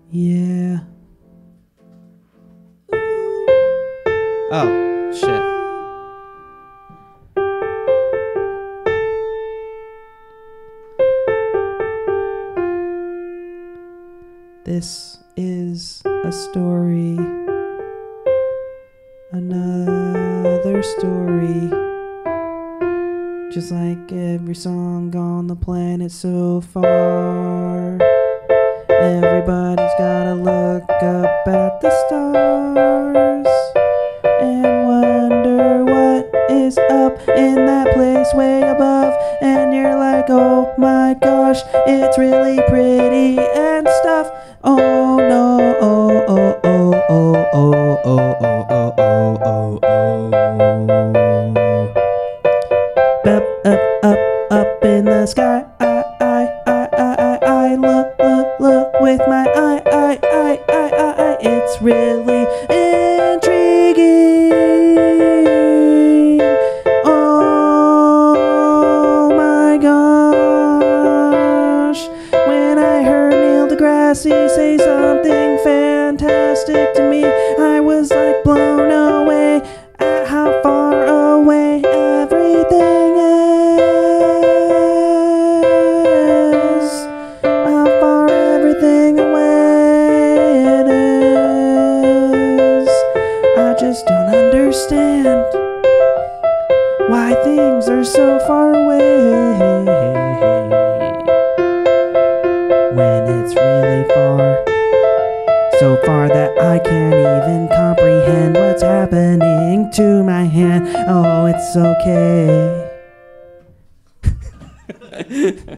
Yeah. Oh, shit. This is a story. Another story. Just like every song on the planet so far. Everybody's gotta look up at the stars and wonder what is up in that place way above. And you're like, oh my gosh, it's really pretty and stuff. Oh no, oh, oh, oh, oh, oh, oh, oh, oh, oh, oh, oh. Up in the sky, I look with my eye, it's really intriguing. Oh my gosh, when I heard Neil deGrasse say something fantastic to me, I was like blown away at how far away everything is, how far everything away it is. I just don't understand why things are so far away when it's really far, so far that I can't even comprehend what's happening to my hand. Oh, it's okay.